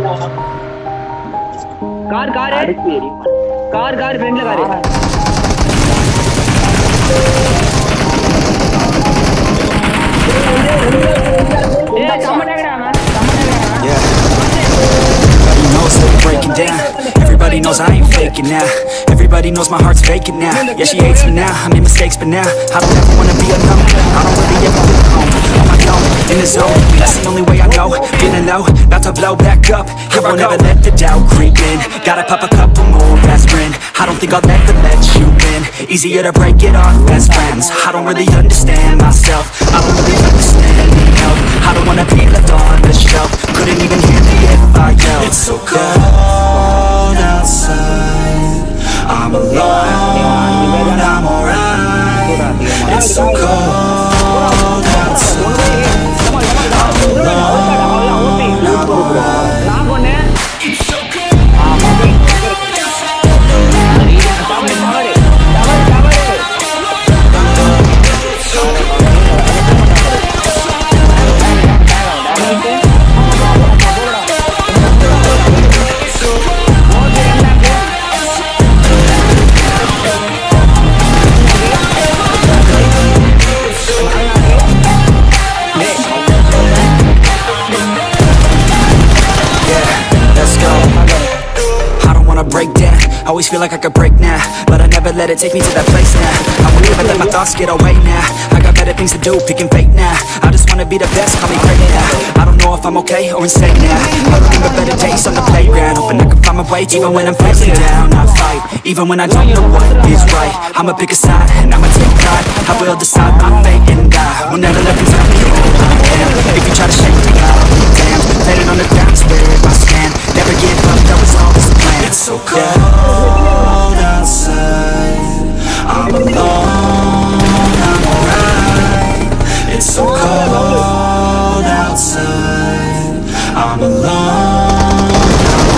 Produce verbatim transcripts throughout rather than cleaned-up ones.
Car car है car car friend लगा रहे breaking down. Everybody knows I ain't faking now. Everybody knows my heart's faking now. Yeah, she hates me now, I made mistakes but now I don't ever wanna be alone. I don't really ever feel home. On my own, in the zone, that's the only way I know. Feeling low, about to blow back up. I won't ever let the doubt creep in. Gotta pop a couple more aspirin. I don't think I'll ever let you in. Easier to break it off best friends. I don't really understand myself. I don't really understand need help. I don't wanna be left on the shelf. Couldn't even hear me if I yelled. It's so cold outside, I'm alone, I'm alright. It's so cold outside, I'm alone, I'm alright. It's so break down, always feel like I could break now, but I never let it take me to that place now. I won't ever let my thoughts get away now. I got better things to do, picking fate now. I just wanna be the best, call me great now. I don't know if I'm okay or insane now. I remember better days on the playground, hoping I can find my way. Even when I'm facing down, I fight. Even when I don't know what is right, I'ma pick a side and I'ma take pride. I will decide my fate and die. Will never let them tell me who I am. If you try to shake me, I'll be damned. Laying on the ground is where I stand. Never give up, that was always the plan. It's so cold outside, I'm alone, I'm alright. It's so cold outside, I'm alone, I'm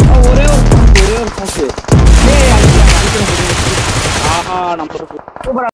number